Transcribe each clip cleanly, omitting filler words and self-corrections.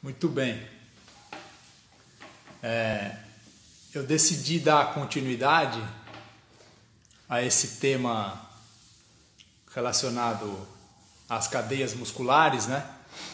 Muito bem. Eu decidi dar continuidade a esse tema relacionado às cadeias musculares, né?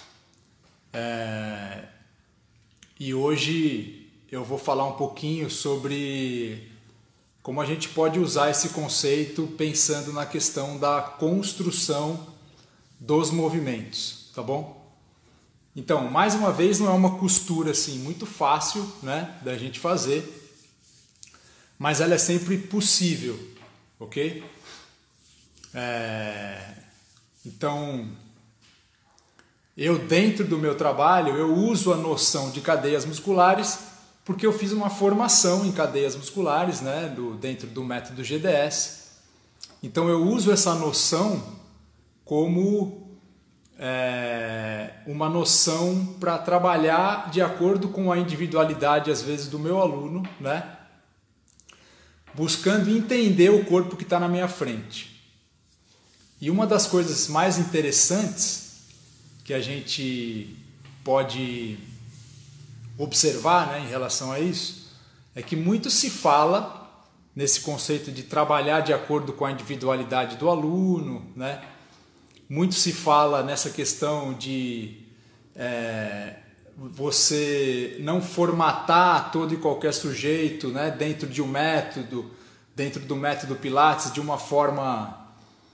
E hoje eu vou falar um pouquinho sobre como a gente pode usar esse conceito pensando na questão da construção dos movimentos, tá bom? Então, mais uma vez, não é uma costura assim muito fácil, né, da gente fazer, mas ela é sempre possível, ok? Então, eu dentro do meu trabalho, eu uso a noção de cadeias musculares porque eu fiz uma formação em cadeias musculares, né, dentro do método GDS. Então, eu uso essa noção como uma noção para trabalhar de acordo com a individualidade, às vezes, do meu aluno, né? Buscando entender o corpo que está na minha frente. E uma das coisas mais interessantes que a gente pode observar, né, em relação a isso, é que muito se fala nesse conceito de trabalhar de acordo com a individualidade do aluno, né? Muito se fala nessa questão de você não formatar todo e qualquer sujeito, né, dentro de um método, dentro do método Pilates, de uma forma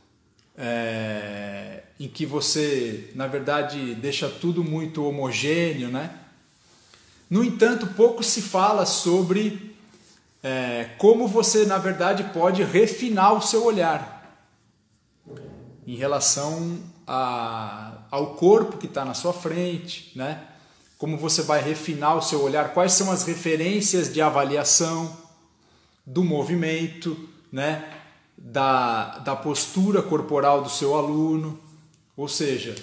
em que você, na verdade, deixa tudo muito homogêneo, né? No entanto, pouco se fala sobre como você, na verdade, pode refinar o seu olhar em relação ao corpo que está na sua frente, né? Como você vai refinar o seu olhar, quais são as referências de avaliação do movimento, né? Da postura corporal do seu aluno. Ou seja,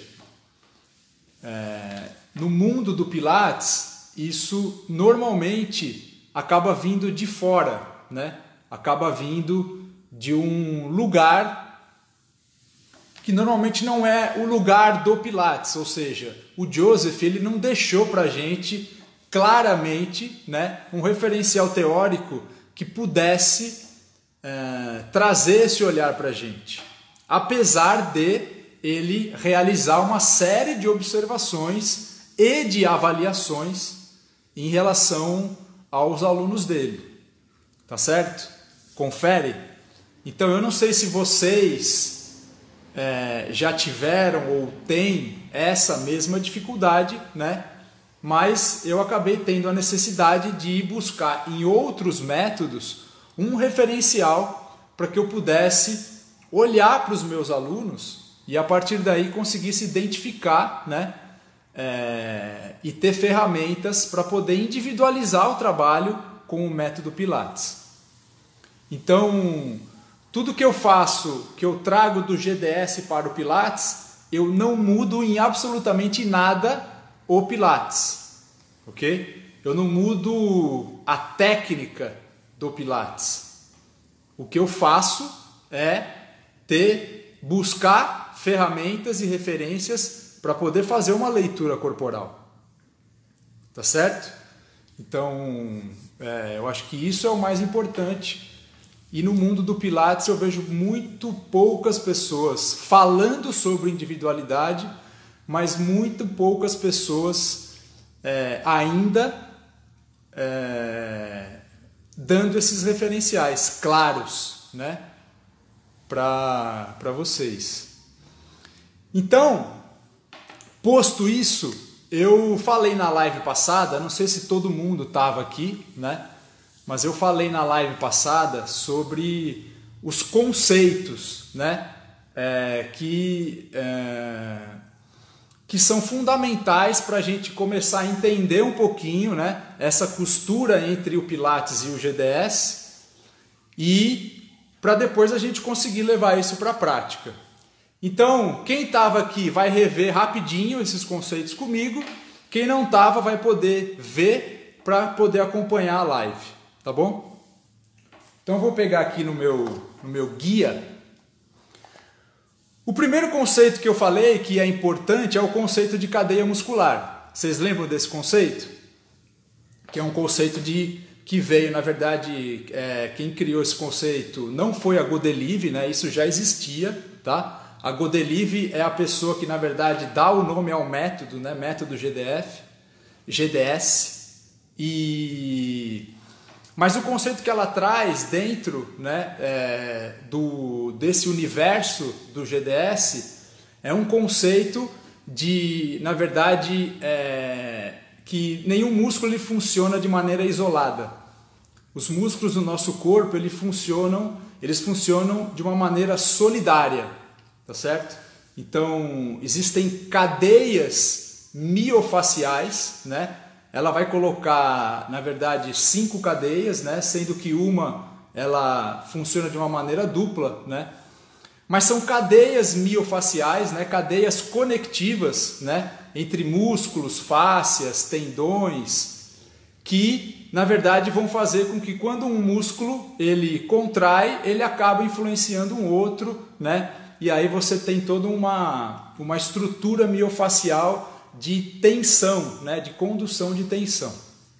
no mundo do Pilates, isso normalmente acaba vindo de fora, né? Acaba vindo de um lugar que normalmente não é o lugar do Pilates, ou seja, o Joseph ele não deixou para a gente claramente, né, um referencial teórico que pudesse trazer esse olhar para a gente, apesar de ele realizar uma série de observações e de avaliações em relação aos alunos dele, tá certo? Confere? Então eu não sei se vocês já tiveram ou têm essa mesma dificuldade, né? Mas eu acabei tendo a necessidade de buscar em outros métodos um referencial para que eu pudesse olhar para os meus alunos e a partir daí conseguisse identificar, né? E ter ferramentas para poder individualizar o trabalho com o método Pilates. Então, tudo que eu faço, que eu trago do GDS para o Pilates, eu não mudo em absolutamente nada o Pilates, ok? Eu não mudo a técnica do Pilates. O que eu faço é buscar ferramentas e referências para poder fazer uma leitura corporal, tá certo? Então, eu acho que isso é o mais importante. E no mundo do Pilates eu vejo muito poucas pessoas falando sobre individualidade, mas muito poucas pessoas ainda dando esses referenciais claros, né, para vocês. Então, posto isso, eu falei na live passada, não sei se todo mundo estava aqui, né? Mas eu falei na live passada sobre os conceitos, né, que são fundamentais para a gente começar a entender um pouquinho, né, essa costura entre o Pilates e o GDS e para depois a gente conseguir levar isso para a prática. Então, quem estava aqui vai rever rapidinho esses conceitos comigo, quem não estava vai poder ver para poder acompanhar a live. Tá bom? Então eu vou pegar aqui no meu guia. O primeiro conceito que eu falei que é importante é o conceito de cadeia muscular. Vocês lembram desse conceito? Que é um conceito que veio, na verdade, quem criou esse conceito não foi a Godelieve, né? Isso já existia, tá? A Godelieve é a pessoa que, na verdade, dá o nome ao método, né? Método GDS. Mas o conceito que ela traz dentro, né, desse universo do GDS é um conceito de, na verdade, que nenhum músculo ele funciona de maneira isolada. Os músculos do nosso corpo eles funcionam de uma maneira solidária, tá certo? Então existem cadeias miofaciais, né? Ela vai colocar, na verdade, 5 cadeias, né? Sendo que uma ela funciona de uma maneira dupla, né? Mas são cadeias miofaciais, né? Cadeias conectivas, né? Entre músculos, fáscias, tendões, que na verdade vão fazer com que quando um músculo ele contrai, ele acaba influenciando um outro, né? E aí você tem toda uma estrutura miofacial de tensão, né? De condução de tensão.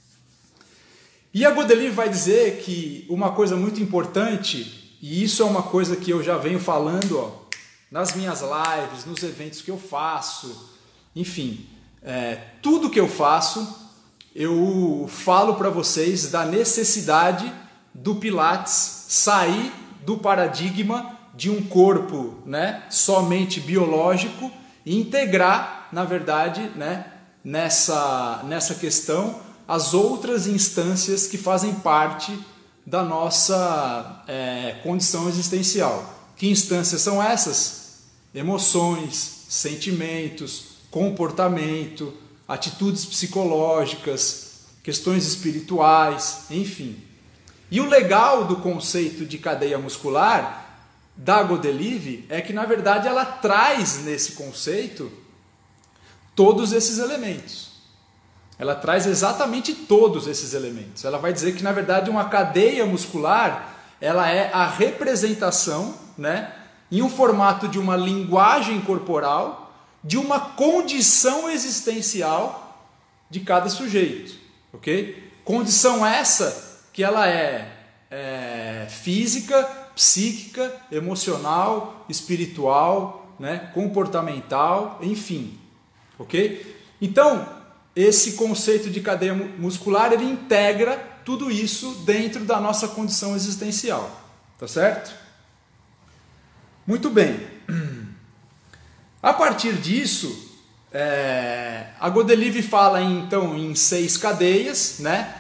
E a Godelieve vai dizer que uma coisa muito importante, e isso é uma coisa que eu já venho falando nas minhas lives, nos eventos que eu faço, enfim, tudo que eu faço, eu falo para vocês da necessidade do Pilates sair do paradigma de um corpo, né, somente biológico e integrar, na verdade, né, nessa questão as outras instâncias que fazem parte da nossa condição existencial. Que instâncias são essas? Emoções, sentimentos, comportamento, atitudes psicológicas, questões espirituais, enfim. E o legal do conceito de cadeia muscular da Godelieve é que, na verdade, ela traz nesse conceito todos esses elementos. Ela traz exatamente todos esses elementos. Ela vai dizer que, na verdade, uma cadeia muscular ela é a representação, né, em um formato de uma linguagem corporal, de uma condição existencial de cada sujeito, ok? Condição essa que ela é física, psíquica, emocional, espiritual, né, comportamental, enfim, ok? Então, esse conceito de cadeia muscular ele integra tudo isso dentro da nossa condição existencial, tá certo? Muito bem. A partir disso, a Godelieve fala então em 6 cadeias, né?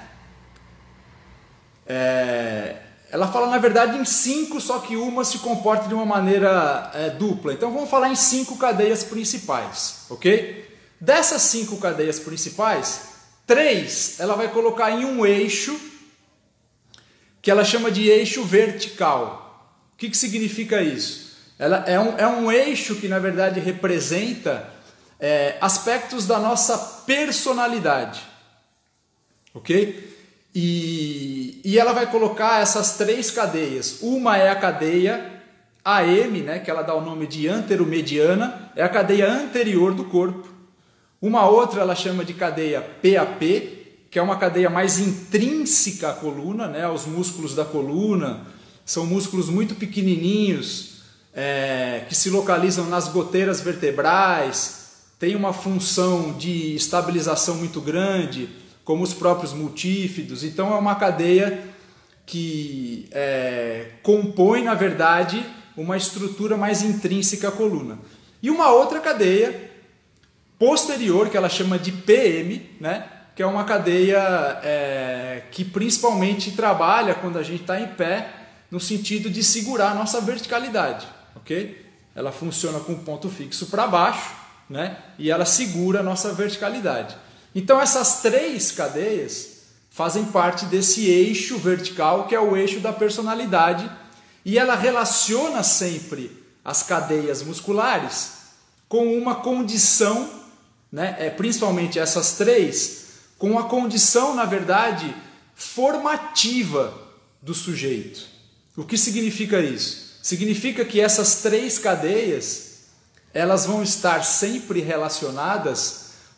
Ela fala na verdade em 5, só que uma se comporta de uma maneira dupla. Então vamos falar em 5 cadeias principais, ok? Dessas 5 cadeias principais, 3 ela vai colocar em um eixo que ela chama de eixo vertical. O que significa isso? Ela é um eixo que, na verdade, representa aspectos da nossa personalidade, ok? E ela vai colocar essas 3 cadeias. Uma é a cadeia AM, né, que ela dá o nome de anteromediana, é a cadeia anterior do corpo. Uma outra ela chama de cadeia PAP, que é uma cadeia mais intrínseca à coluna, né, aos músculos da coluna. São músculos muito pequenininhos, que se localizam nas goteiras vertebrais, tem uma função de estabilização muito grande, como os próprios multífidos. Então é uma cadeia que compõe, na verdade, uma estrutura mais intrínseca à coluna. E uma outra cadeia posterior, que ela chama de PM, né? Que é uma cadeia que principalmente trabalha quando a gente está em pé, no sentido de segurar a nossa verticalidade, ok? Ela funciona com o ponto fixo para baixo, né? E ela segura a nossa verticalidade. Então essas 3 cadeias fazem parte desse eixo vertical, que é o eixo da personalidade, e ela relaciona sempre as cadeias musculares com uma condição, né? Principalmente essas 3, com a condição, na verdade, formativa do sujeito. O que significa isso? Significa que essas 3 cadeias, elas vão estar sempre relacionadas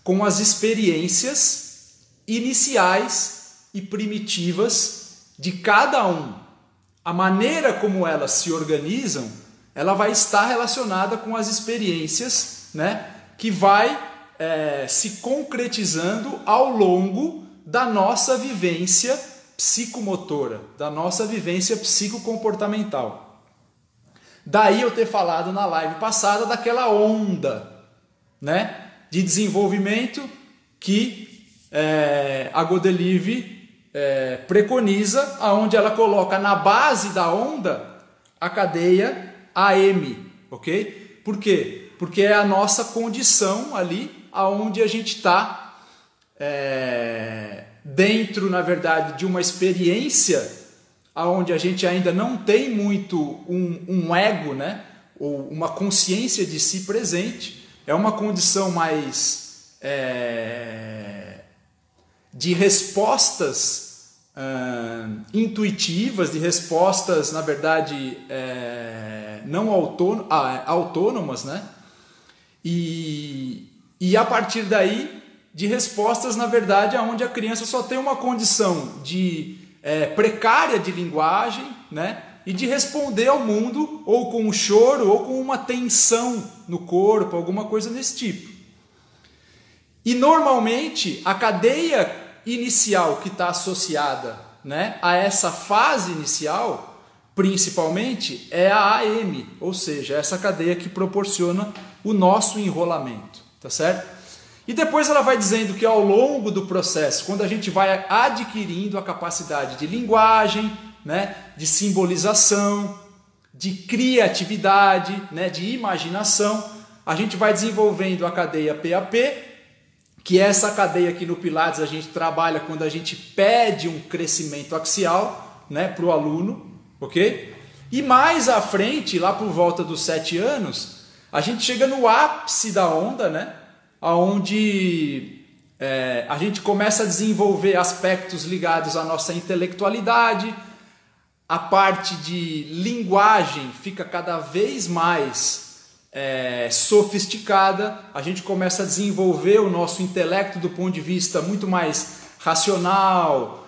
com as experiências iniciais e primitivas de cada um. A maneira como elas se organizam, ela vai estar relacionada com as experiências, né, que vai se concretizando ao longo da nossa vivência psicomotora, da nossa vivência psicocomportamental. Daí eu ter falado na live passada daquela onda, né, de desenvolvimento que a Godelieve preconiza, aonde ela coloca na base da onda a cadeia AM, ok? Por quê? Porque é a nossa condição ali, aonde a gente está dentro, na verdade, de uma experiência aonde a gente ainda não tem muito um ego, né? Ou uma consciência de si presente. É uma condição mais de respostas intuitivas, de respostas, na verdade, não autônomas, né? E a partir daí, de respostas, na verdade, onde a criança só tem uma condição de precária de linguagem, né? E de responder ao mundo, ou com um choro, ou com uma tensão no corpo, alguma coisa desse tipo. E normalmente, a cadeia inicial que está associada, né, a essa fase inicial, principalmente, é a AM, ou seja, essa cadeia que proporciona o nosso enrolamento, tá certo? E depois ela vai dizendo que ao longo do processo, quando a gente vai adquirindo a capacidade de linguagem, né, de simbolização, de criatividade, né, de imaginação, a gente vai desenvolvendo a cadeia PAP, que é essa cadeia que no Pilates a gente trabalha quando a gente pede um crescimento axial, né, para o aluno, ok? E mais à frente, lá por volta dos 7 anos, a gente chega no ápice da onda, né, onde a gente começa a desenvolver aspectos ligados à nossa intelectualidade, a parte de linguagem fica cada vez mais sofisticada, a gente começa a desenvolver o nosso intelecto do ponto de vista muito mais racional,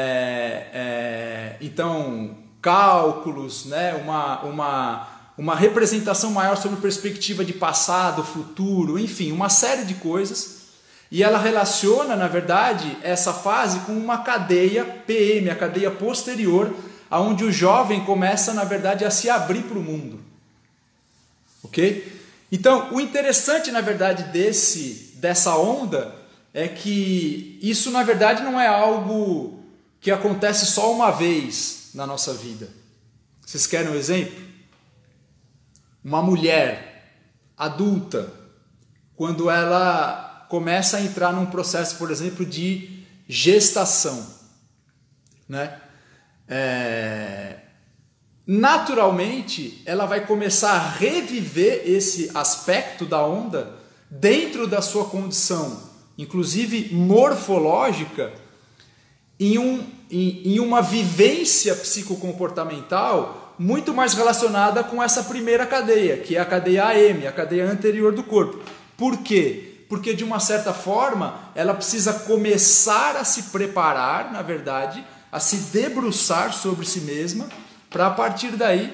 então cálculos, né, uma representação maior sobre perspectiva de passado, futuro, enfim, uma série de coisas. E ela relaciona, na verdade, essa fase com uma cadeia PM, a cadeia posterior, onde o jovem começa, na verdade, a se abrir para o mundo. Ok? Então, o interessante, na verdade, dessa onda é que isso, na verdade, não é algo que acontece só uma vez na nossa vida. Vocês querem um exemplo? Uma mulher adulta, quando ela começa a entrar num processo, por exemplo, de gestação, né? Naturalmente, ela vai começar a reviver esse aspecto da onda dentro da sua condição, inclusive morfológica, em uma vivência psicocomportamental muito mais relacionada com essa primeira cadeia, que é a cadeia AM, a cadeia anterior do corpo. Por quê? Porque, de uma certa forma, ela precisa começar a se preparar, na verdade, a se debruçar sobre si mesma, para a partir daí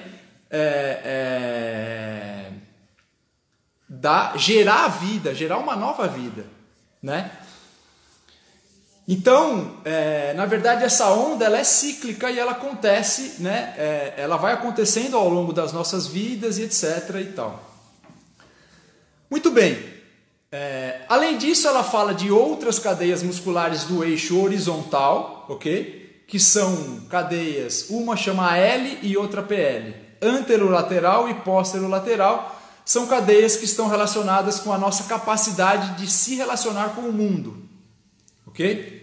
gerar a vida, gerar uma nova vida, né? Então, na verdade, essa onda ela é cíclica e ela acontece, né? Ela vai acontecendo ao longo das nossas vidas e etc. e tal. Muito bem. Além disso, ela fala de outras cadeias musculares do eixo horizontal, ok? Que são cadeias, uma chama L e outra PL. Anterolateral e posterolateral são cadeias que estão relacionadas com a nossa capacidade de se relacionar com o mundo, ok?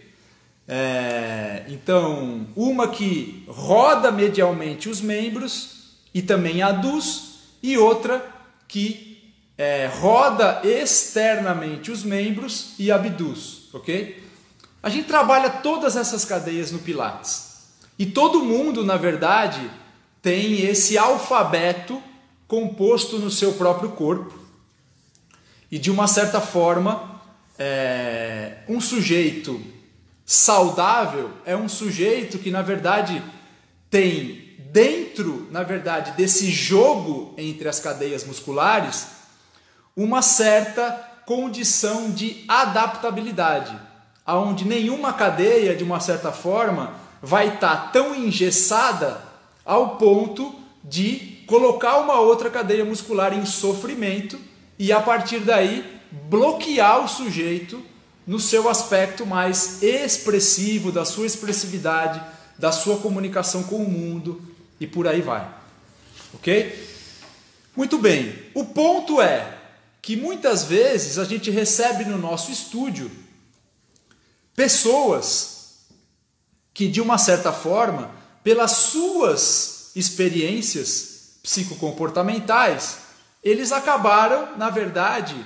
Então, uma que roda medialmente os membros e também aduz, e outra que roda externamente os membros e abduz, ok? A gente trabalha todas essas cadeias no Pilates. E todo mundo, na verdade, tem esse alfabeto composto no seu próprio corpo. E de uma certa forma, um sujeito saudável é um sujeito que, na verdade, tem dentro, na verdade, desse jogo entre as cadeias musculares, uma certa condição de adaptabilidade, aonde nenhuma cadeia, de uma certa forma, vai estar tão engessada ao ponto de colocar uma outra cadeia muscular em sofrimento e, a partir daí, bloquear o sujeito no seu aspecto mais expressivo, da sua expressividade, da sua comunicação com o mundo e por aí vai. Ok? Muito bem. O ponto é que muitas vezes a gente recebe no nosso estúdio pessoas que, de uma certa forma, pelas suas experiências psicocomportamentais, eles acabaram, na verdade,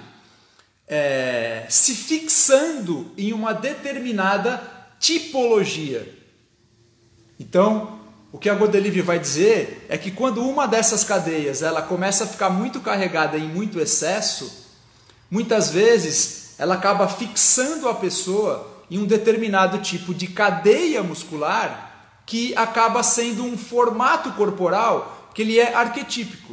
se fixando em uma determinada tipologia. Então, o que a Godelivre vai dizer é que quando uma dessas cadeias ela começa a ficar muito carregada em muito excesso, muitas vezes ela acaba fixando a pessoa em um determinado tipo de cadeia muscular que acaba sendo um formato corporal que ele é arquetípico.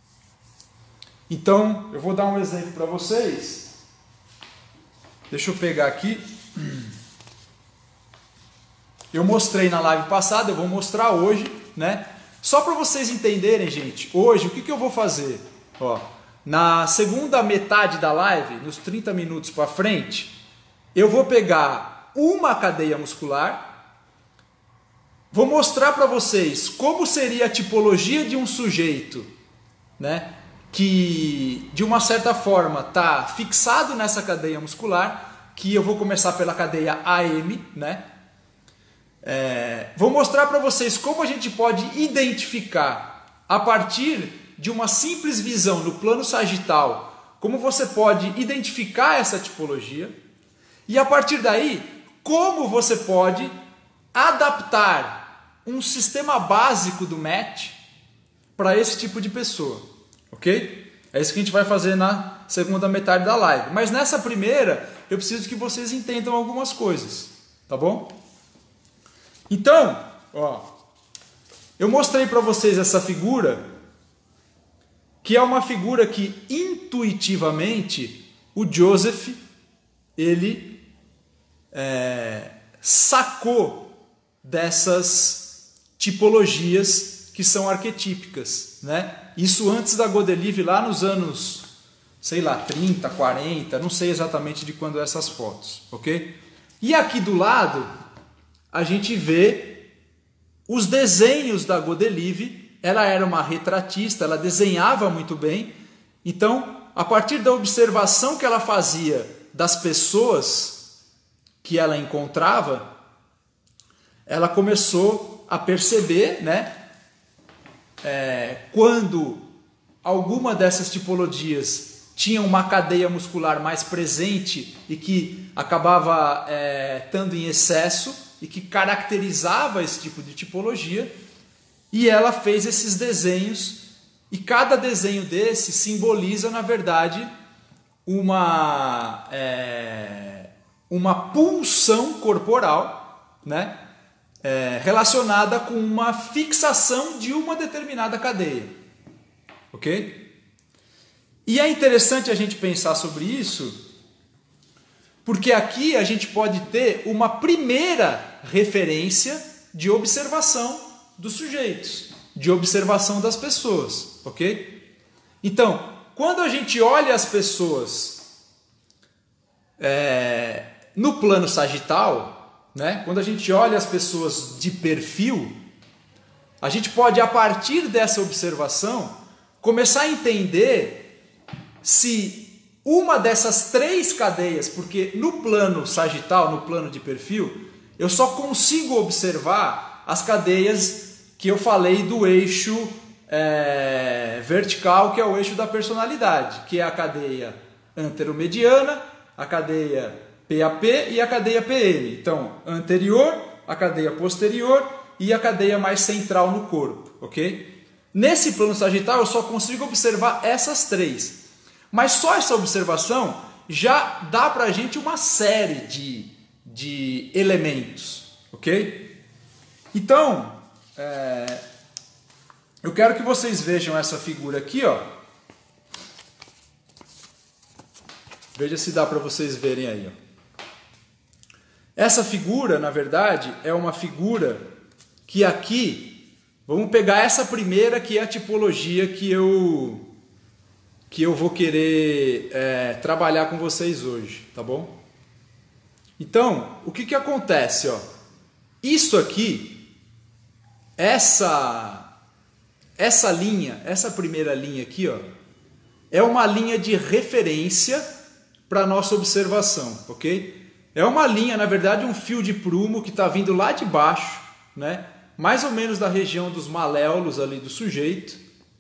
Então, eu vou dar um exemplo para vocês. Deixa eu pegar aqui. Eu mostrei na live passada, eu vou mostrar hoje, né? Só para vocês entenderem, gente, hoje o que eu vou fazer? Ó, na segunda metade da live, nos 30 minutos para frente, eu vou pegar uma cadeia muscular, vou mostrar para vocês como seria a tipologia de um sujeito, né? Que de uma certa forma está fixado nessa cadeia muscular, que eu vou começar pela cadeia AM, né? Vou mostrar para vocês como a gente pode identificar, a partir de uma simples visão no plano sagital, como você pode identificar essa tipologia, e a partir daí, como você pode adaptar um sistema básico do MET para esse tipo de pessoa. Ok? É isso que a gente vai fazer na segunda metade da live. Mas nessa primeira, eu preciso que vocês entendam algumas coisas. Tá bom? Então, ó, eu mostrei para vocês essa figura, que é uma figura que intuitivamente o Joseph, ele sacou dessas tipologias que são arquetípicas, né? Isso antes da Godelivre, lá nos anos, sei lá, 30, 40, não sei exatamente de quando essas fotos, ok? E aqui do lado, a gente vê os desenhos da Godelivre. Ela era uma retratista, ela desenhava muito bem. Então, a partir da observação que ela fazia das pessoas que ela encontrava, ela começou a perceber, né? Quando alguma dessas tipologias tinha uma cadeia muscular mais presente e que acabava estando em excesso e que caracterizava esse tipo de tipologia, e ela fez esses desenhos, e cada desenho desse simboliza, na verdade, uma pulsão corporal, né? Relacionada com uma fixação de uma determinada cadeia. Ok? E é interessante a gente pensar sobre isso, porque aqui a gente pode ter uma primeira referência de observação dos sujeitos, de observação das pessoas. Ok? Então, quando a gente olha as pessoas no plano sagital, né? Quando a gente olha as pessoas de perfil, a gente pode, a partir dessa observação, começar a entender se uma dessas três cadeias, porque no plano sagital, no plano de perfil, eu só consigo observar as cadeias que eu falei do eixo vertical, que é o eixo da personalidade, que é a cadeia anteromediana, a cadeia PAP e a cadeia PM. Então, anterior, a cadeia posterior e a cadeia mais central no corpo, ok? Nesse plano sagital eu só consigo observar essas três. Mas só essa observação já dá para a gente uma série de elementos, ok? Então, eu quero que vocês vejam essa figura aqui, ó. Veja se dá para vocês verem aí, ó. Essa figura, na verdade, é uma figura que aqui, vamos pegar essa primeira que é a tipologia que eu vou querer trabalhar com vocês hoje, tá bom? Então, o que acontece, ó? Isso aqui, essa linha, essa primeira linha aqui, ó, é uma linha de referência para a nossa observação, ok? É uma linha, na verdade, um fio de prumo que está vindo lá de baixo, né? Mais ou menos da região dos maléolos ali do sujeito.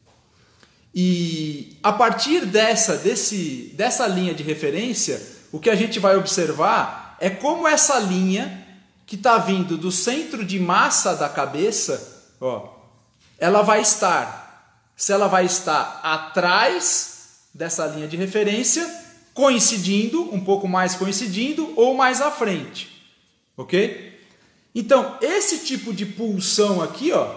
E a partir dessa linha de referência, o que a gente vai observar é como essa linha que está vindo do centro de massa da cabeça, ó, ela vai estar, se ela vai estar atrás dessa linha de referência, coincidindo, um pouco mais coincidindo, ou mais à frente, ok? Então, esse tipo de pulsão aqui, ó,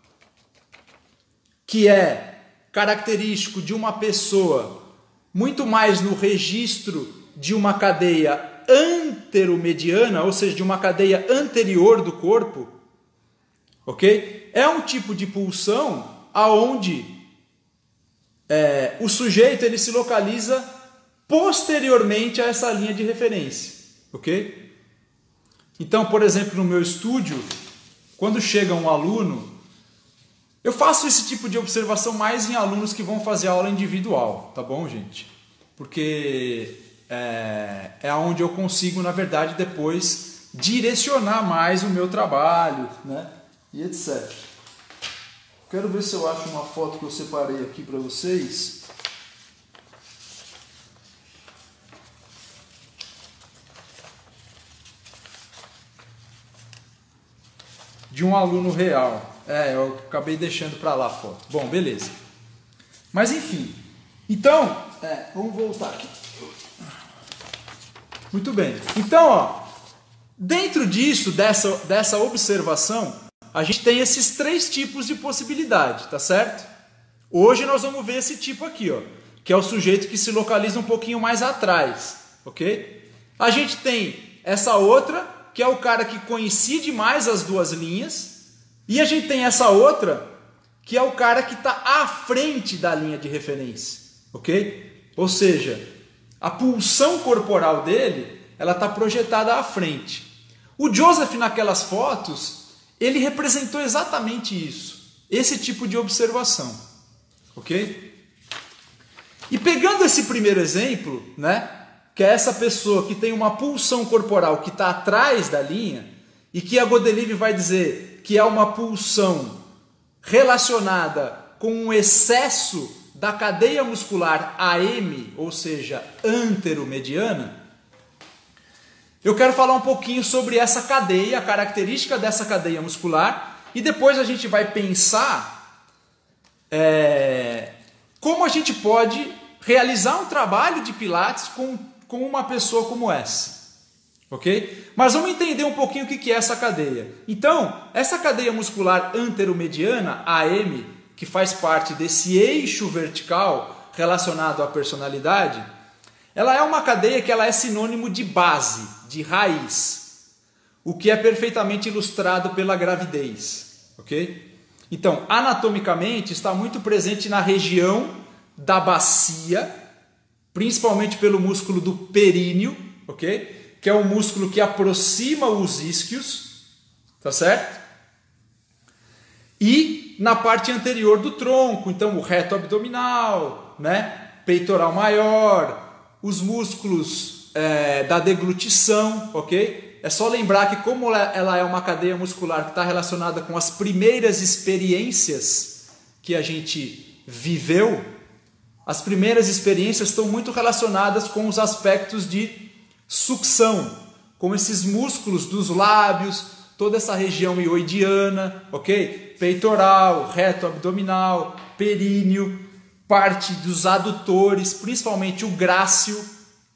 que é característico de uma pessoa muito mais no registro de uma cadeia anteromediana, ou seja, de uma cadeia anterior do corpo, ok? É um tipo de pulsão aonde o sujeito ele se localiza posteriormente a essa linha de referência, ok? Então, por exemplo, no meu estúdio, quando chega um aluno, eu faço esse tipo de observação mais em alunos que vão fazer aula individual, tá bom, gente? Porque é onde eu consigo, na verdade, depois direcionar mais o meu trabalho, né? E etc. Quero ver se eu acho uma foto que eu separei aqui para vocês. De um aluno real. Eu acabei deixando para lá a foto. Bom, beleza. Mas enfim. Então, vamos voltar aqui. Muito bem. Então, ó, dentro disso, dessa observação, a gente tem esses 3 tipos de possibilidade, tá certo? Hoje nós vamos ver esse tipo aqui, ó, que é o sujeito que se localiza um pouquinho mais atrás, ok? A gente tem essa outra, que é o cara que coincide mais as duas linhas, e a gente tem essa outra, que é o cara que está à frente da linha de referência, ok? Ou seja, a pulsão corporal dele, ela está projetada à frente. O Joseph, naquelas fotos, ele representou exatamente isso, esse tipo de observação, ok? E pegando esse primeiro exemplo, né? Que é essa pessoa que tem uma pulsão corporal que está atrás da linha e que a Godelieve vai dizer que é uma pulsão relacionada com um excesso da cadeia muscular AM, ou seja, anteromediana, eu quero falar um pouquinho sobre essa cadeia, a característica dessa cadeia muscular, e depois a gente vai pensar como a gente pode realizar um trabalho de Pilates com uma pessoa como essa, ok? Mas vamos entender um pouquinho o que é essa cadeia. Então, essa cadeia muscular anteromediana, AM, que faz parte desse eixo vertical relacionado à personalidade, ela é uma cadeia que ela é sinônimo de base, de raiz, o que é perfeitamente ilustrado pela gravidez, ok? Então, anatomicamente, está muito presente na região da bacia, principalmente pelo músculo do períneo, ok? Que é o músculo que aproxima os isquios, tá certo? E na parte anterior do tronco, então o reto abdominal, né? Peitoral maior, os músculos da deglutição, ok? É só lembrar que como ela é uma cadeia muscular que está relacionada com as primeiras experiências que a gente viveu, as primeiras experiências estão muito relacionadas com os aspectos de sucção, com esses músculos dos lábios, toda essa região hioidiana, ok? Peitoral, reto abdominal, períneo, parte dos adutores, principalmente o grácil,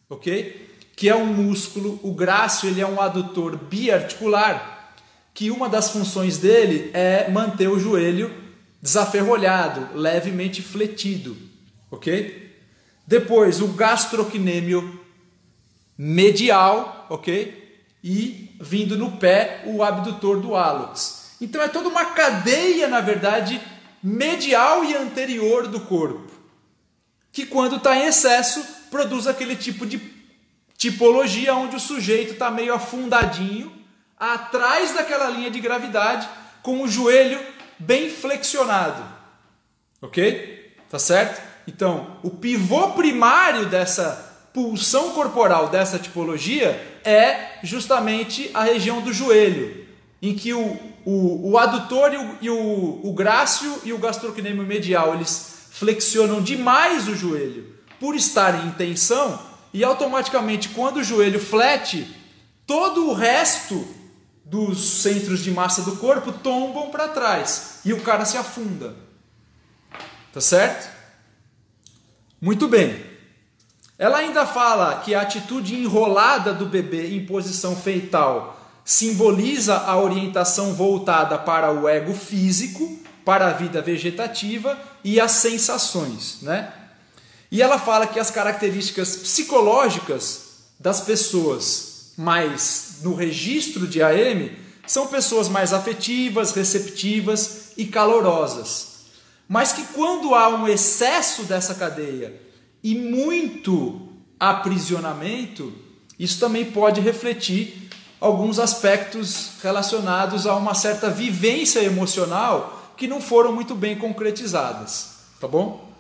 ok? Que é um músculo, o grácio, ele é um adutor biarticular, que uma das funções dele é manter o joelho desaferrolhado, levemente fletido, ok? Depois, o gastrocnêmio medial, ok? E vindo no pé, o abdutor do hálux. Então é toda uma cadeia, na verdade, medial e anterior do corpo, que quando está em excesso, produz aquele tipo de tipologia onde o sujeito está meio afundadinho, atrás daquela linha de gravidade, com o joelho bem flexionado, ok? Tá certo? Então, o pivô primário dessa pulsão corporal, dessa tipologia, é justamente a região do joelho, em que o adutor e o grácio e o gastrocnêmio medial, eles flexionam demais o joelho por estarem em tensão, e automaticamente quando o joelho flete, todo o resto dos centros de massa do corpo tombam para trás e o cara se afunda. Tá certo? Muito bem. Ela ainda fala que a atitude enrolada do bebê em posição feital simboliza a orientação voltada para o ego físico, para a vida vegetativa e as sensações, né? E ela fala que as características psicológicas das pessoas mais no registro de AM são pessoas mais afetivas, receptivas e calorosas. Mas que quando há um excesso dessa cadeia e muito aprisionamento, isso também pode refletir alguns aspectos relacionados a uma certa vivência emocional que não foram muito bem concretizadas, tá bom?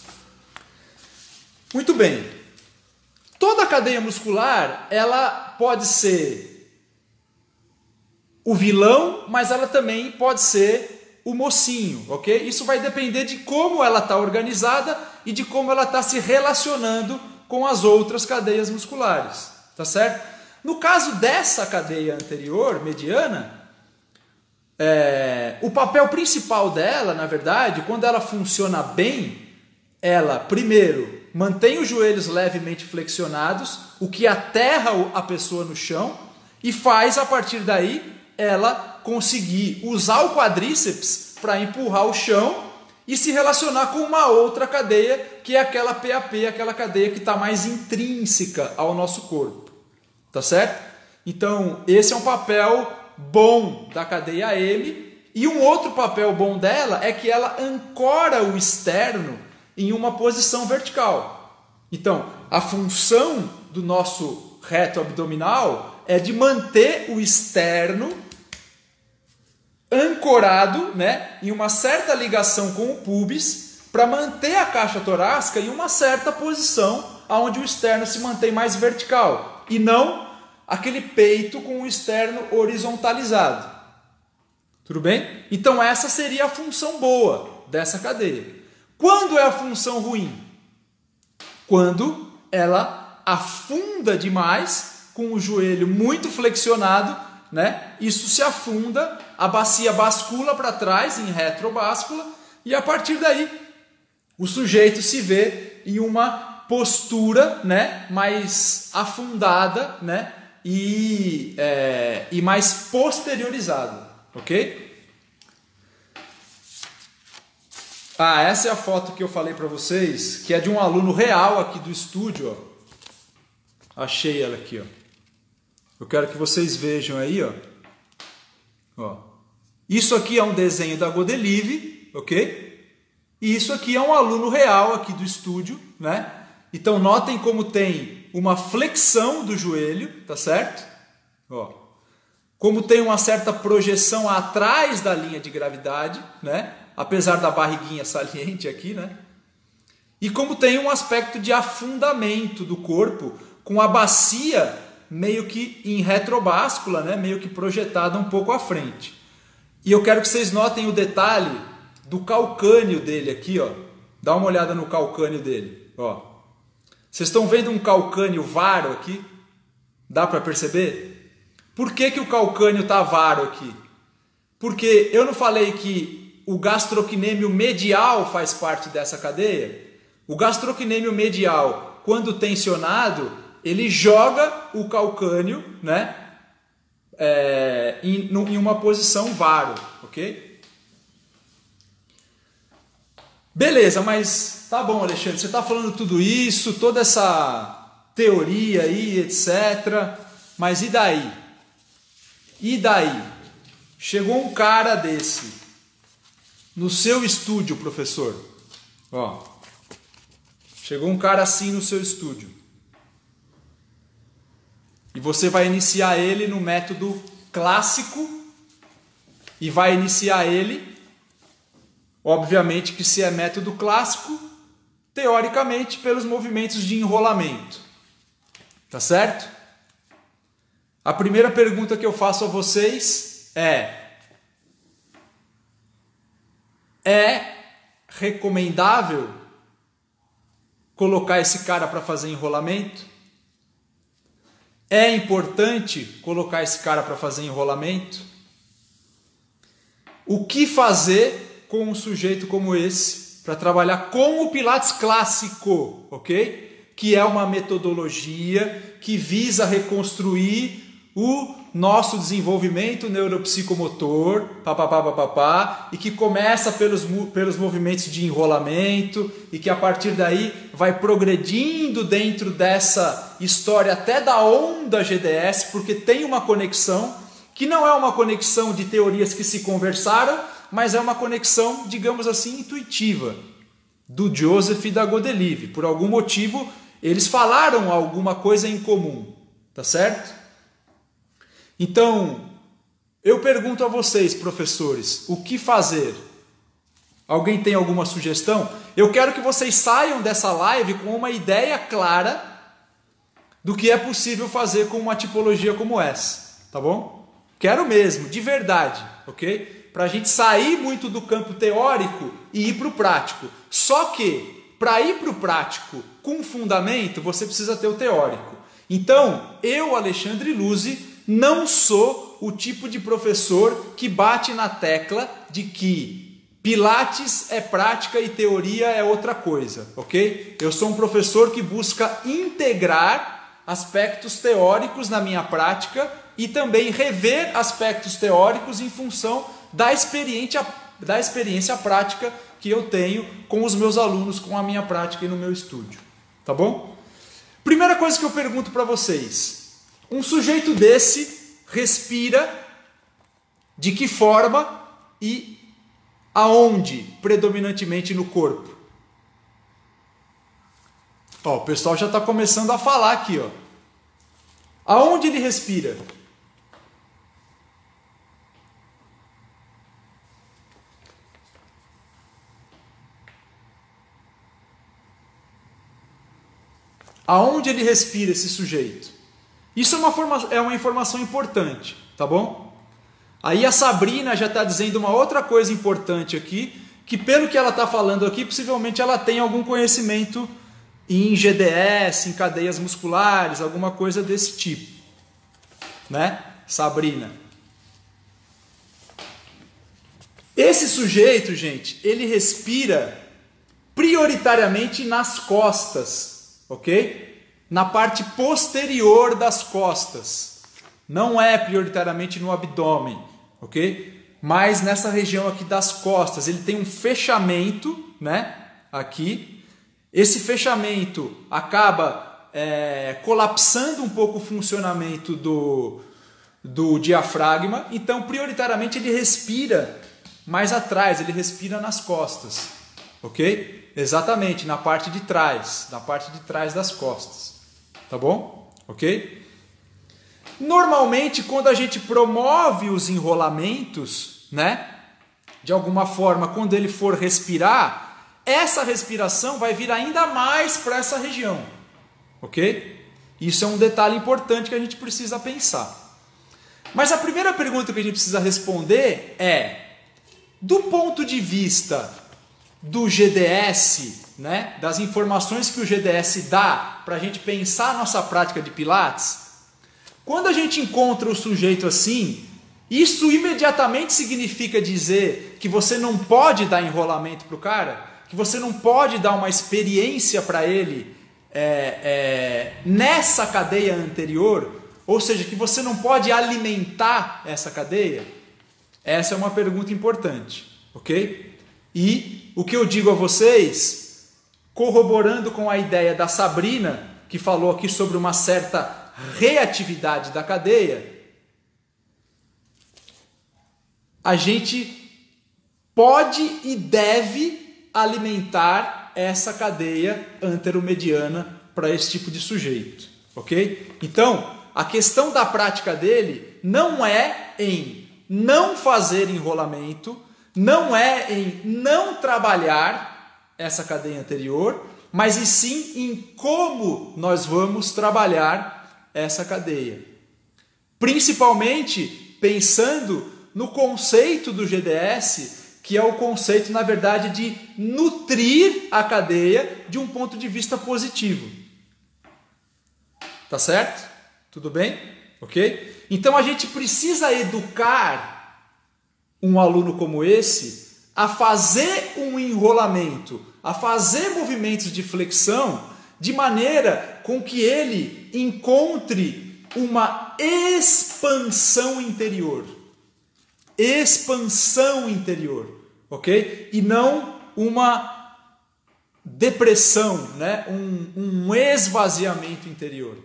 Muito bem. Toda a cadeia muscular, ela pode ser o vilão, mas ela também pode ser o mocinho, ok? Isso vai depender de como ela está organizada e de como ela está se relacionando com as outras cadeias musculares, tá certo? No caso dessa cadeia anterior, mediana, o papel principal dela, na verdade, quando ela funciona bem, ela, primeiro, mantém os joelhos levemente flexionados, o que aterra a pessoa no chão e faz, a partir daí, ela conseguir usar o quadríceps para empurrar o chão e se relacionar com uma outra cadeia, que é aquela PAP, aquela cadeia que está mais intrínseca ao nosso corpo. Tá certo? Então, esse é um papel bom da cadeia AM. E um outro papel bom dela é que ela ancora o externo em uma posição vertical. Então, a função do nosso reto abdominal é de manter o externo ancorado, né, em uma certa ligação com o púbis, para manter a caixa torácica em uma certa posição, onde o externo se mantém mais vertical, e não aquele peito com o externo horizontalizado. Tudo bem? Então essa seria a função boa dessa cadeia. Quando é a função ruim? Quando ela afunda demais, com o joelho muito flexionado, né? Isso se afunda, a bacia bascula para trás em retrobáscula e a partir daí o sujeito se vê em uma postura, né, mais afundada, né, e mais posteriorizada, ok? Essa é a foto que eu falei para vocês, que é de um aluno real aqui do estúdio, ó. Achei ela aqui, ó. Eu quero que vocês vejam aí, ó. Isso aqui é um desenho da Godelive, ok? E isso aqui é um aluno real aqui do estúdio, né? Então notem como tem uma flexão do joelho, tá certo? Ó. Como tem uma certa projeção atrás da linha de gravidade, né? Apesar da barriguinha saliente aqui, né? E como tem um aspecto de afundamento do corpo, com a bacia meio que em retrobáscula, né? Meio que projetada um pouco à frente. E eu quero que vocês notem o detalhe do calcânio dele aqui, ó. Dá uma olhada no calcânio dele, ó. Vocês estão vendo um calcânio varo aqui? Dá para perceber? Por que o calcânio está varo aqui? Porque eu não falei que o gastrocnêmio medial faz parte dessa cadeia? O gastrocnêmio medial, quando tensionado, ele joga o calcânio, né, em uma posição varo, ok? Beleza, mas tá bom, Alexandre, você está falando tudo isso, toda essa teoria aí, etc. Mas e daí? E daí? Chegou um cara desse no seu estúdio, professor. Ó, chegou um cara assim no seu estúdio. E você vai iniciar ele no método clássico e vai iniciar ele, obviamente que se é método clássico, teoricamente pelos movimentos de enrolamento. Tá certo? A primeira pergunta que eu faço a vocês é recomendável colocar esse cara para fazer enrolamento? É importante colocar esse cara para fazer enrolamento? O que fazer com um sujeito como esse para trabalhar com o Pilates clássico, ok? Que é uma metodologia que visa reconstruir o nosso desenvolvimento neuropsicomotor, e que começa pelos movimentos de enrolamento e que a partir daí vai progredindo dentro dessa história até da onda GDS, porque tem uma conexão que não é uma conexão de teorias que se conversaram, mas é uma conexão, digamos assim, intuitiva, do Joseph e da Godelieve. Por algum motivo, eles falaram alguma coisa em comum, tá certo? Então, eu pergunto a vocês, professores, o que fazer? Alguém tem alguma sugestão? Eu quero que vocês saiam dessa live com uma ideia clara do que é possível fazer com uma tipologia como essa, tá bom? Quero mesmo, de verdade, ok? Para a gente sair muito do campo teórico e ir para o prático. Só que, para ir para o prático com fundamento, você precisa ter o teórico. Então, eu, Alexandre Luzzi, não sou o tipo de professor que bate na tecla de que Pilates é prática e teoria é outra coisa, ok? Eu sou um professor que busca integrar aspectos teóricos na minha prática e também rever aspectos teóricos em função da experiência prática que eu tenho com os meus alunos, com a minha prática e no meu estúdio, tá bom? Primeira coisa que eu pergunto para vocês: um sujeito desse respira de que forma e aonde predominantemente no corpo? Ó, o pessoal já está começando a falar aqui, ó. Aonde ele respira? Aonde ele respira, esse sujeito? Isso é uma informação importante, tá bom? Aí a Sabrina já está dizendo uma outra coisa importante aqui, que pelo que ela está falando aqui, possivelmente ela tem algum conhecimento em GDS, em cadeias musculares, alguma coisa desse tipo, né, Sabrina? Esse sujeito, gente, ele respira prioritariamente nas costas, ok? Na parte posterior das costas. Não é prioritariamente no abdômen, ok? Mas nessa região aqui das costas. Ele tem um fechamento, né? Aqui. Esse fechamento acaba colapsando um pouco o funcionamento do diafragma. Então, prioritariamente, ele respira mais atrás. Ele respira nas costas, ok? Exatamente, na parte de trás das costas, tá bom? Ok? Normalmente, quando a gente promove os enrolamentos, né? De alguma forma, quando ele for respirar, essa respiração vai vir ainda mais para essa região, ok? Isso é um detalhe importante que a gente precisa pensar. Mas a primeira pergunta que a gente precisa responder é: do ponto de vista do GDS, né, das informações que o GDS dá para a gente pensar a nossa prática de Pilates, quando a gente encontra o sujeito assim, isso imediatamente significa dizer que você não pode dar enrolamento para o cara, que você não pode dar uma experiência para ele nessa cadeia anterior, ou seja, que você não pode alimentar essa cadeia? Essa é uma pergunta importante, ok? E o que eu digo a vocês, corroborando com a ideia da Sabrina, que falou aqui sobre uma certa reatividade da cadeia, a gente pode e deve alimentar essa cadeia anteromediana para esse tipo de sujeito, ok? Então, a questão da prática dele não é em não fazer enrolamento, não é em não trabalhar essa cadeia anterior, mas e sim em como nós vamos trabalhar essa cadeia. Principalmente pensando no conceito do GDS, que é o conceito, na verdade, de nutrir a cadeia de um ponto de vista positivo. Tá certo? Tudo bem? Ok? Então a gente precisa educar um aluno como esse a fazer um enrolamento, a fazer movimentos de flexão de maneira com que ele encontre uma expansão interior. Expansão interior, ok? E não uma depressão, né? Um esvaziamento interior.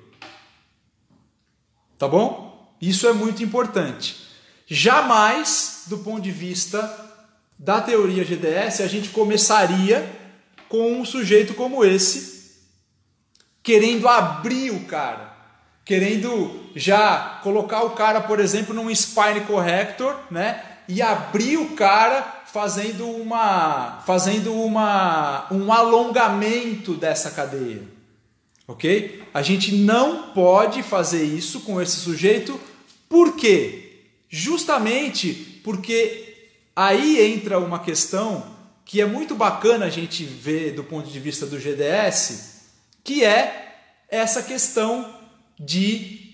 Tá bom? Isso é muito importante. Jamais, do ponto de vista da teoria GDS, a gente começaria com um sujeito como esse, querendo abrir o cara, querendo já colocar o cara, por exemplo, num spine corrector, né? E abrir o cara fazendo um alongamento dessa cadeia. Ok? A gente não pode fazer isso com esse sujeito. Por quê? Justamente porque aí entra uma questão que é muito bacana a gente ver do ponto de vista do GDS, que é essa questão de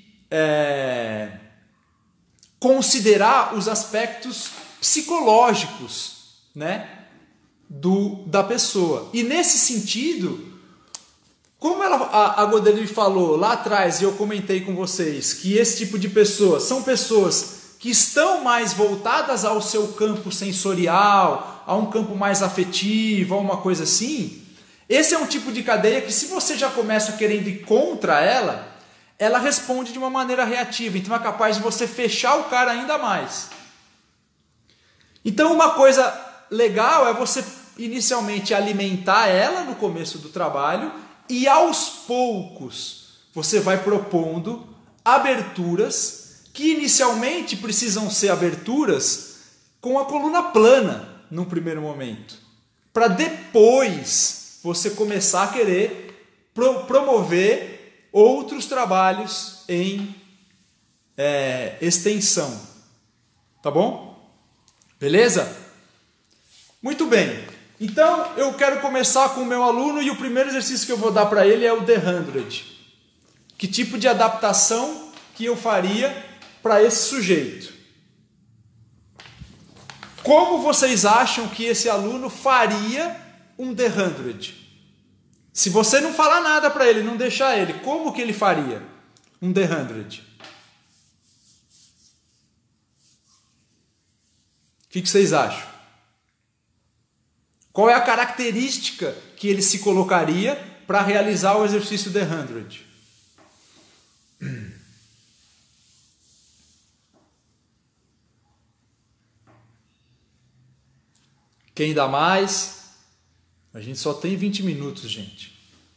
considerar os aspectos psicológicos, né, da pessoa. E nesse sentido, como a Godelli falou lá atrás, e eu comentei com vocês, que esse tipo de pessoas são pessoas que estão mais voltadas ao seu campo sensorial, a um campo mais afetivo, a uma coisa assim, esse é um tipo de cadeia que, se você já começa querendo ir contra ela, ela responde de uma maneira reativa, então é capaz de você fechar o cara ainda mais. Então uma coisa legal é você inicialmente alimentar ela no começo do trabalho e aos poucos você vai propondo aberturas que inicialmente precisam ser aberturas com a coluna plana num primeiro momento, para depois você começar a querer promover outros trabalhos em extensão. Tá bom? Beleza? Muito bem. Então eu quero começar com o meu aluno e o primeiro exercício que eu vou dar para ele é o The 100. Que tipo de adaptação que eu faria para esse sujeito? Como vocês acham que esse aluno faria um The 100? Se você não falar nada para ele, não deixar ele, como que ele faria um The 100? O que vocês acham? Qual é a característica que ele se colocaria para realizar o exercício The 100? Quem dá mais? A gente só tem 20 minutos, gente.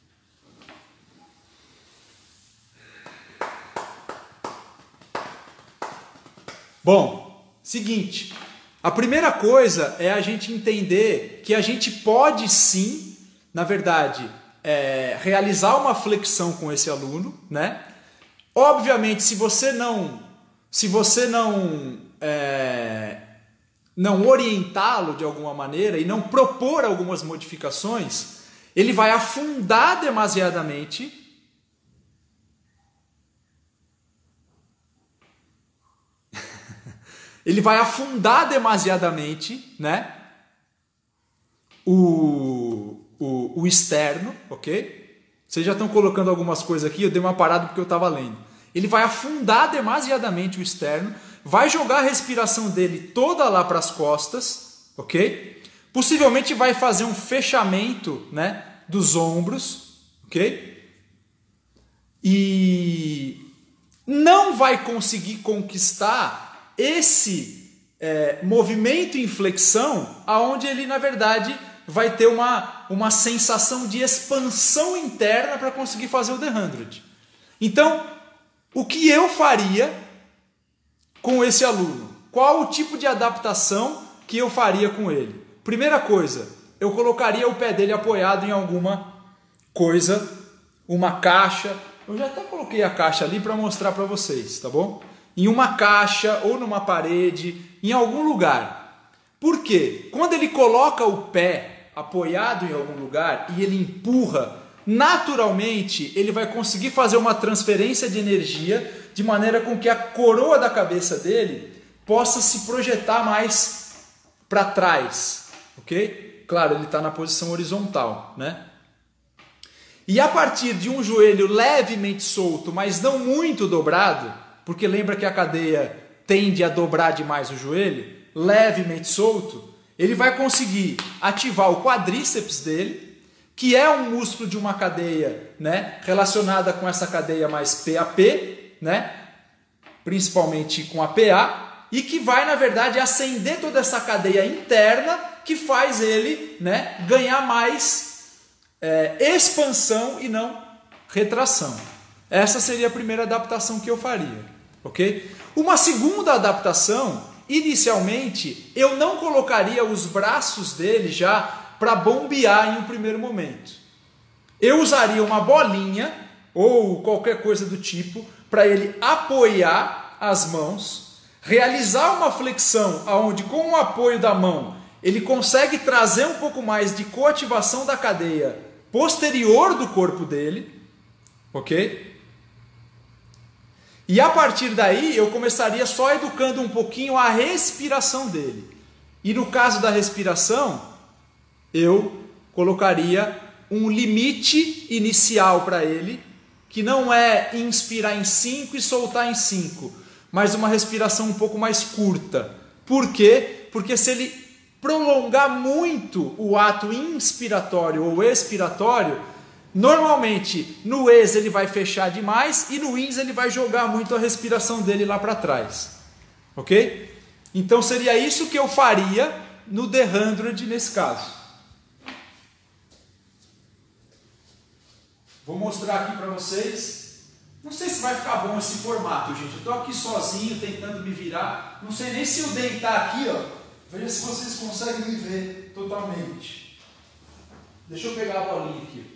Bom, seguinte. A primeira coisa é a gente entender que a gente pode sim, na verdade, realizar uma flexão com esse aluno, né? Obviamente, se você não orientá-lo de alguma maneira e não propor algumas modificações, ele vai afundar demasiadamente né, o externo, ok? Vocês já estão colocando algumas coisas aqui, eu dei uma parada porque eu estava lendo. Ele vai afundar demasiadamente o externo, vai jogar a respiração dele toda lá para as costas, ok? Possivelmente vai fazer um fechamento, né, dos ombros, ok? E não vai conseguir conquistar esse movimento em flexão, aonde ele, na verdade, vai ter uma sensação de expansão interna para conseguir fazer o The 100. Então, o que eu faria com esse aluno? Qual o tipo de adaptação que eu faria com ele? Primeira coisa, eu colocaria o pé dele apoiado em alguma coisa, uma caixa. Eu já até coloquei a caixa ali para mostrar para vocês, tá bom? Em uma caixa ou numa parede, em algum lugar. Por quê? Quando ele coloca o pé apoiado em algum lugar e ele empurra, naturalmente ele vai conseguir fazer uma transferência de energia de maneira com que a coroa da cabeça dele possa se projetar mais para trás, ok? Claro, ele está na posição horizontal, né? E a partir de um joelho levemente solto, mas não muito dobrado, porque lembra que a cadeia tende a dobrar demais o joelho, levemente solto, ele vai conseguir ativar o quadríceps dele, que é um músculo de uma cadeia, né, relacionada com essa cadeia mais PAP, né, principalmente com a PA, e que vai, na verdade, acender toda essa cadeia interna que faz ele, né, ganhar mais expansão e não retração. Essa seria a primeira adaptação que eu faria, ok? Uma segunda adaptação, inicialmente, eu não colocaria os braços dele já para bombear em um primeiro momento. Eu usaria uma bolinha ou qualquer coisa do tipo para ele apoiar as mãos, realizar uma flexão onde com o apoio da mão ele consegue trazer um pouco mais de coativação da cadeia posterior do corpo dele, ok? E a partir daí eu começaria só educando um pouquinho a respiração dele. E no caso da respiração, eu colocaria um limite inicial para ele, que não é inspirar em 5 e soltar em 5, mas uma respiração um pouco mais curta. Por quê? Porque se ele prolongar muito o ato inspiratório ou expiratório, normalmente no ex ele vai fechar demais e no ins ele vai jogar muito a respiração dele lá para trás, ok? Então seria isso que eu faria no The 100 nesse caso. Vou mostrar aqui para vocês. Não sei se vai ficar bom esse formato, gente. Eu estou aqui sozinho tentando me virar. Não sei nem se eu deitar aqui, ó. Veja se vocês conseguem me ver totalmente. Deixa eu pegar a bolinha aqui.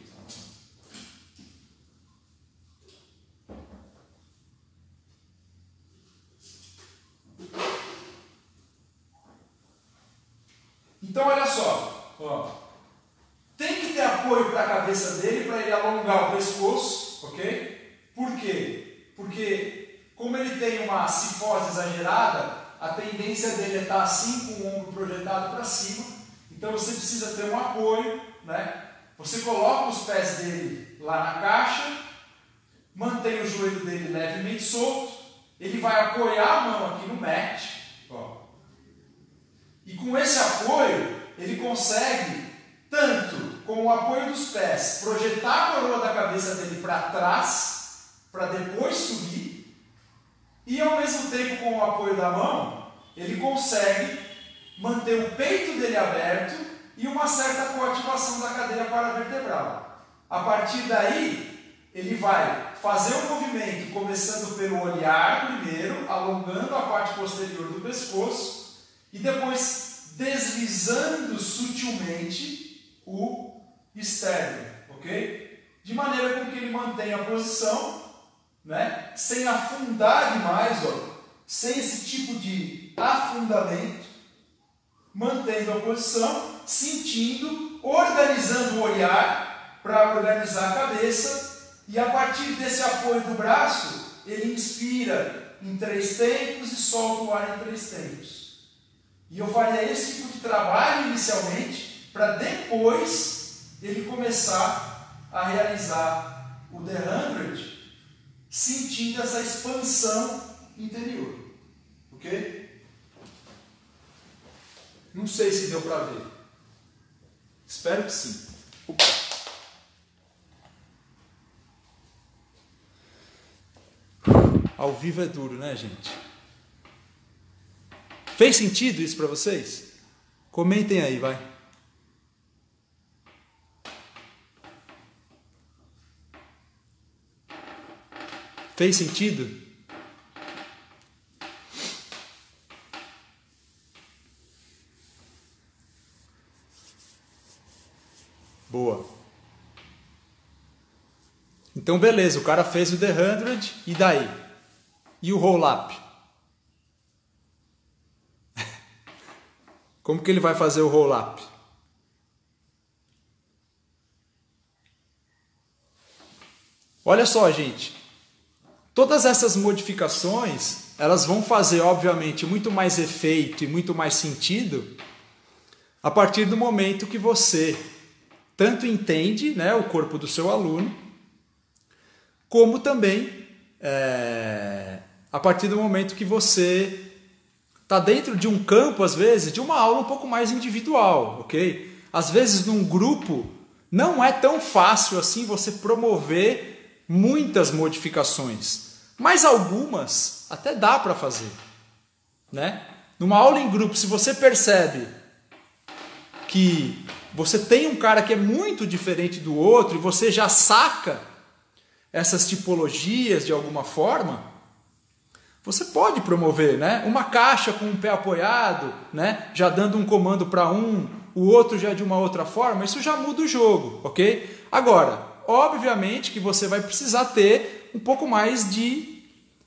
Então olha só, ó. Tem que ter apoio para a cabeça dele, para ele alongar o pescoço, ok? Por quê? Porque como ele tem uma cifose exagerada, a tendência dele é estar assim, com o ombro projetado para cima. Então você precisa ter um apoio, né? Você coloca os pés dele lá na caixa, mantém o joelho dele levemente solto, ele vai apoiar a mão aqui no mat, ó. E com esse apoio, ele consegue, tanto com o apoio dos pés, projetar a coroa da cabeça dele para trás, para depois subir, e ao mesmo tempo com o apoio da mão, ele consegue manter o peito dele aberto e uma certa coativação da cadeia paravertebral. A partir daí, ele vai fazer o movimento começando pelo olhar primeiro, alongando a parte posterior do pescoço e depois deslizando sutilmente o externo, ok? De maneira com que ele mantenha a posição, né? Sem afundar demais, ó, sem esse tipo de afundamento, mantendo a posição, sentindo, organizando o olhar para organizar a cabeça, e a partir desse apoio do braço, ele inspira em 3 tempos e solta o ar em 3 tempos. E eu faria esse tipo de trabalho inicialmente, para depois ele começar a realizar o The 100 sentindo essa expansão interior. Ok? Não sei se deu para ver. Espero que sim. Ao vivo é duro, né, gente? Fez sentido isso para vocês? Comentem aí, vai. Fez sentido? Boa. Então, beleza, o cara fez o The 100 e daí? E o roll-up? Como que ele vai fazer o roll-up? Olha só, gente. Todas essas modificações, elas vão fazer, obviamente, muito mais efeito e muito mais sentido a partir do momento que você tanto entende, né, o corpo do seu aluno, como também a partir do momento que você está dentro de um campo, às vezes, de uma aula um pouco mais individual, ok? Às vezes, num grupo, não é tão fácil assim você promover muitas modificações, mas algumas até dá para fazer, né? Numa aula em grupo, se você percebe que você tem um cara que é muito diferente do outro e você já saca essas tipologias de alguma forma, você pode promover, né? Uma caixa com um pé apoiado, né? Já dando um comando para um, o outro já de uma outra forma, isso já muda o jogo, ok? Agora, obviamente que você vai precisar ter um pouco mais de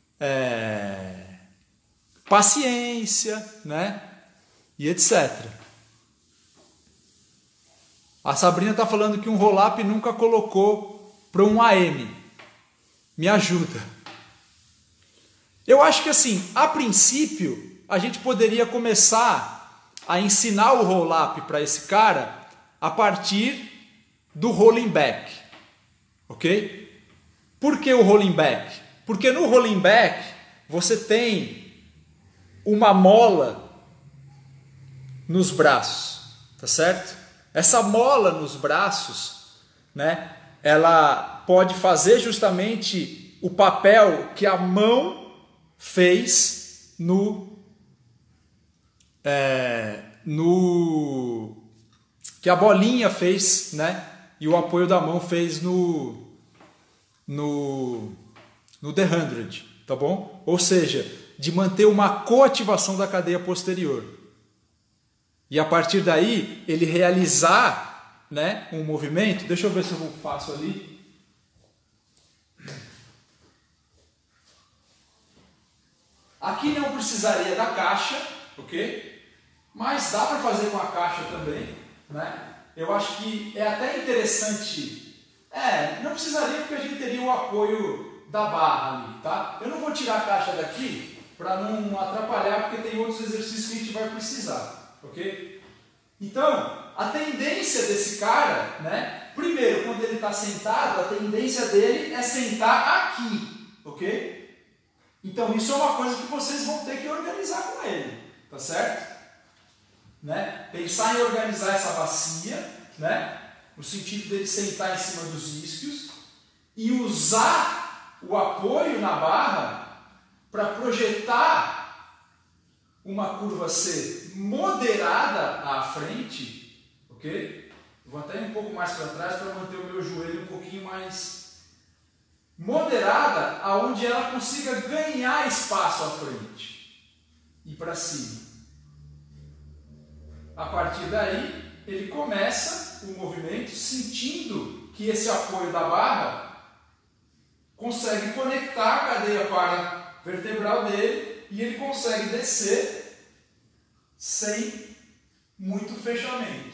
paciência, né? E etc. A Sabrina está falando que um roll-up nunca colocou para um AM. Me ajuda. Eu acho que assim, a princípio, a gente poderia começar a ensinar o roll-up para esse cara a partir do rolling back. Ok? Por que o rolling back? Porque no rolling back você tem uma mola nos braços, tá certo? Essa mola nos braços, né, ela pode fazer justamente o papel que a mão fez que a bolinha fez, né, e o apoio da mão fez no The 100, tá bom? Ou seja, de manter uma coativação da cadeia posterior. E a partir daí, ele realizar, né, um movimento. Deixa eu ver se eu faço ali. Aqui não precisaria da caixa, ok? Mas dá para fazer com a caixa também, né? Eu acho que é até interessante. Não precisaria porque a gente teria o apoio da barra ali, tá? Eu não vou tirar a caixa daqui para não atrapalhar, porque tem outros exercícios que a gente vai precisar. Ok? Então, a tendência desse cara, né? Primeiro, quando ele está sentado, a tendência dele é sentar aqui, ok? Então, isso é uma coisa que vocês vão ter que organizar com ele, tá certo? Né? Pensar em organizar essa bacia, né? No sentido dele sentar em cima dos isquios e usar o apoio na barra para projetar uma curva C moderada à frente, ok? Vou até ir um pouco mais para trás para manter o meu joelho um pouquinho mais moderada, aonde ela consiga ganhar espaço à frente e para cima. A partir daí, ele começa o movimento sentindo que esse apoio da barra consegue conectar a cadeia paravertebral dele e ele consegue descer sem muito fechamento.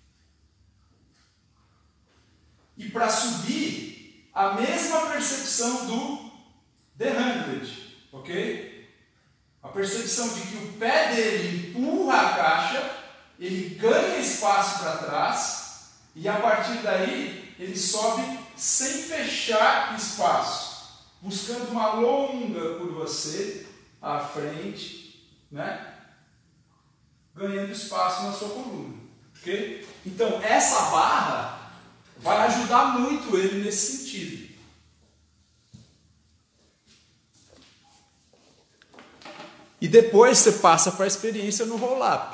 E para subir, a mesma percepção do The 100, ok? A percepção de que o pé dele empurra a caixa, ele ganha espaço para trás e a partir daí ele sobe sem fechar espaço, buscando uma longa curva C à frente, né? Ganhando espaço na sua coluna, ok? Então essa barra vai ajudar muito ele nesse sentido. E depois você passa para a experiência no roll-up,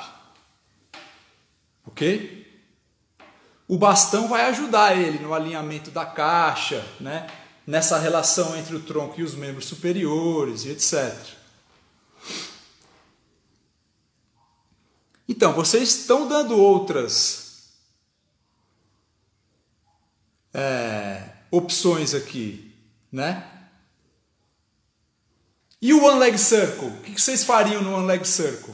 ok? O bastão vai ajudar ele no alinhamento da caixa, né? Nessa relação entre o tronco e os membros superiores e etc. Então, vocês estão dando outras opções aqui, né? E o One Leg Circle? O que vocês fariam no One Leg Circle?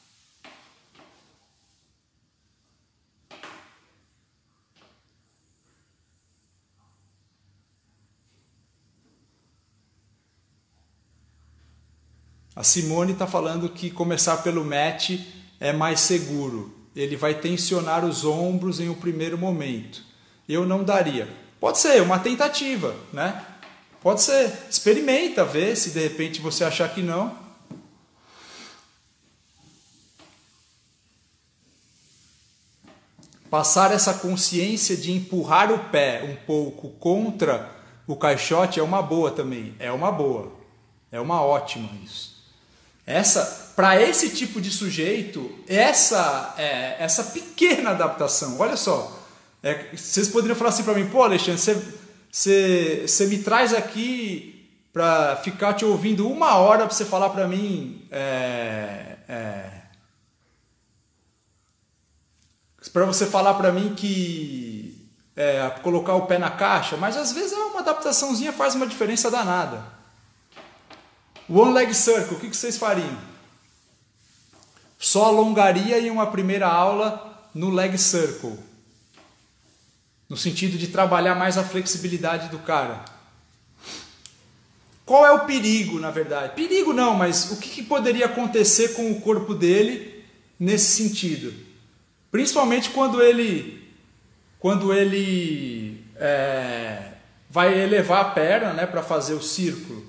A Simone está falando que começar pelo mat é mais seguro. Ele vai tensionar os ombros em um primeiro momento. Eu não daria. Pode ser uma tentativa, né? Pode ser. Experimenta, vê se de repente você achar que não. Passar essa consciência de empurrar o pé um pouco contra o caixote é uma boa também. É uma boa. É uma ótima isso. Para esse tipo de sujeito, essa pequena adaptação, olha só, vocês poderiam falar assim para mim, pô Alexandre, você me traz aqui para ficar te ouvindo 1 hora para você falar para mim, para você falar para mim que colocar o pé na caixa, mas às vezes uma adaptaçãozinha faz uma diferença danada. One Leg Circle, o que vocês fariam? Só alongaria em uma primeira aula no Leg Circle. No sentido de trabalhar mais a flexibilidade do cara. Qual é o perigo, na verdade? Perigo não, mas o que poderia acontecer com o corpo dele nesse sentido? Principalmente quando ele vai elevar a perna, né, para fazer o círculo.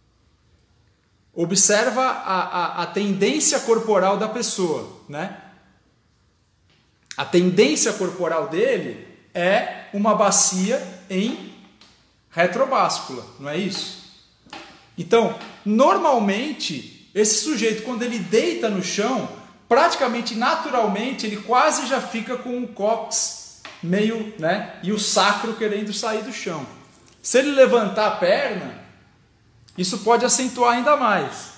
Observa a tendência corporal da pessoa, né? A tendência corporal dele é uma bacia em retrobáscula, não é isso? Então, normalmente, esse sujeito, quando ele deita no chão, praticamente naturalmente, ele quase já fica com o cóccix meio, né? E o sacro querendo sair do chão. Se ele levantar a perna, isso pode acentuar ainda mais.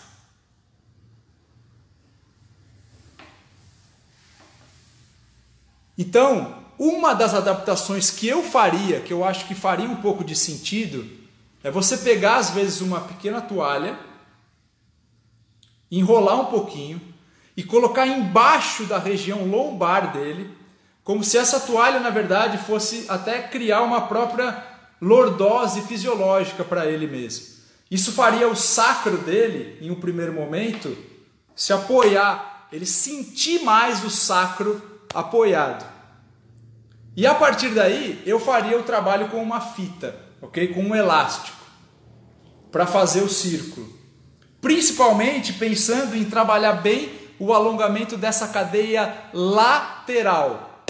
Então, uma das adaptações que eu faria, que eu acho que faria um pouco de sentido, é você pegar às vezes uma pequena toalha, enrolar um pouquinho e colocar embaixo da região lombar dele, como se essa toalha na verdade fosse até criar uma própria lordose fisiológica para ele mesmo. Isso faria o sacro dele, em um primeiro momento, se apoiar, ele sentir mais o sacro apoiado. E a partir daí, eu faria o trabalho com uma fita, ok? Com um elástico, para fazer o círculo. Principalmente pensando em trabalhar bem o alongamento dessa cadeia lateral,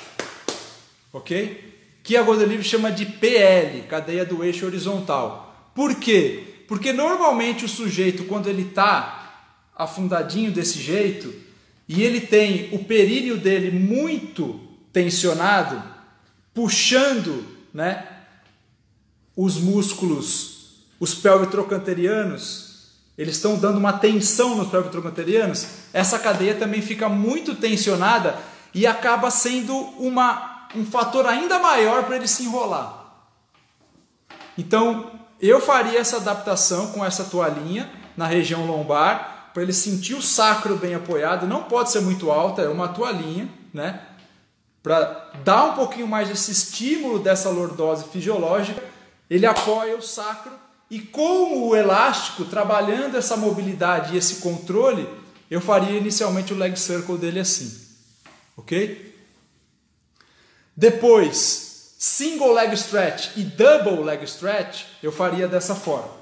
ok? Que a Godelieve chama de PL, cadeia do eixo horizontal. Por quê? Porque normalmente o sujeito, quando ele está afundadinho desse jeito, e ele tem o períneo dele muito tensionado, puxando, né, os músculos, os pelvitrocanterianos, eles estão dando uma tensão nos pelvitrocanterianos, essa cadeia também fica muito tensionada e acaba sendo um fator ainda maior para ele se enrolar. Então, eu faria essa adaptação com essa toalhinha na região lombar, para ele sentir o sacro bem apoiado. Não pode ser muito alta, é uma toalhinha, né? Para dar um pouquinho mais desse estímulo dessa lordose fisiológica, ele apoia o sacro e com o elástico, trabalhando essa mobilidade e esse controle, eu faria inicialmente o leg circle dele assim, ok? Depois, single leg stretch e double leg stretch, eu faria dessa forma.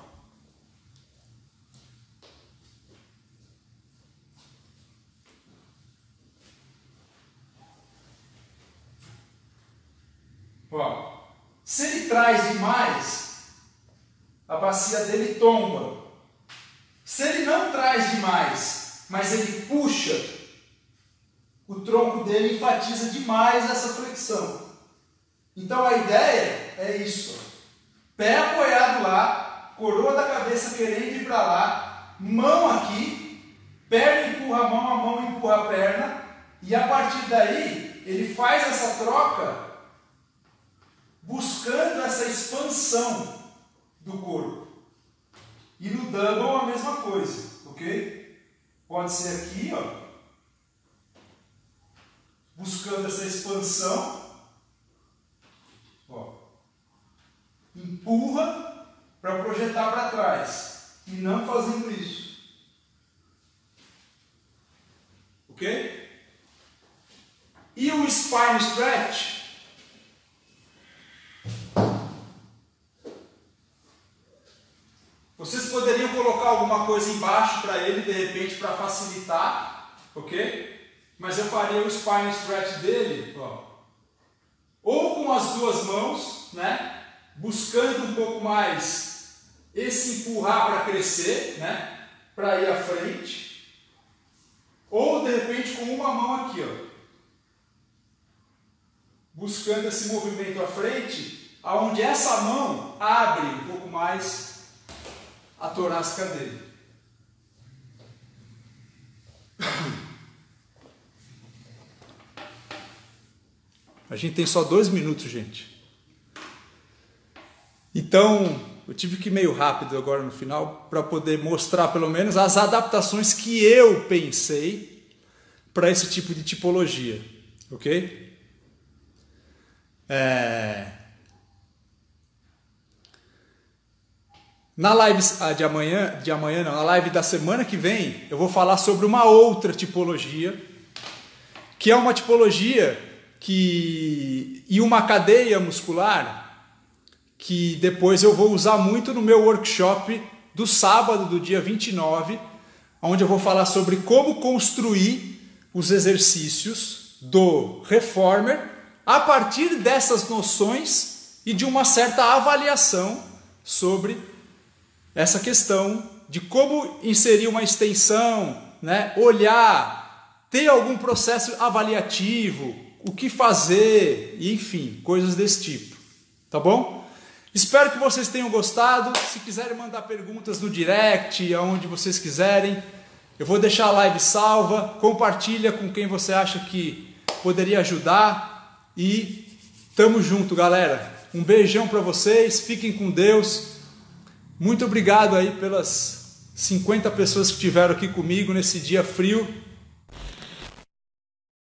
Ó, se ele traz demais, a bacia dele tomba. Se ele não traz demais, mas ele puxa, o tronco dele enfatiza demais essa flexão. Então a ideia é isso. Ó. Pé apoiado lá, coroa da cabeça querendo ir para lá, mão aqui, perna empurra a mão empurra a perna, e a partir daí ele faz essa troca buscando essa expansão do corpo. E no double a mesma coisa, ok? Pode ser aqui, ó, buscando essa expansão, ó, empurra para projetar para trás e não fazendo isso, ok? E o spine stretch, vocês poderiam colocar alguma coisa embaixo para ele, de repente, para facilitar, ok? Mas eu faria o spine stretch dele, ó, ou com as duas mãos, né? Buscando um pouco mais esse empurrar para crescer, né? Para ir à frente, ou de repente com uma mão aqui, ó, buscando esse movimento à frente, aonde essa mão abre um pouco mais a torácica dele. A gente tem só 2 minutos, gente. Então, eu tive que ir meio rápido agora no final para poder mostrar pelo menos as adaptações que eu pensei para esse tipo de tipologia, ok? Na live de amanhã não, na live da semana que vem, eu vou falar sobre uma outra tipologia, que é uma tipologia e uma cadeia muscular que depois eu vou usar muito no meu workshop do sábado, do dia 29, onde eu vou falar sobre como construir os exercícios do Reformer a partir dessas noções e de uma certa avaliação sobre essa questão de como inserir uma extensão, né? Olhar, ter algum processo avaliativo, o que fazer, e enfim, coisas desse tipo. Tá bom? Espero que vocês tenham gostado. Se quiserem mandar perguntas no direct, aonde vocês quiserem, eu vou deixar a live salva. Compartilha com quem você acha que poderia ajudar. E tamo junto, galera. Um beijão para vocês. Fiquem com Deus. Muito obrigado aí pelas 50 pessoas que estiveram aqui comigo nesse dia frio.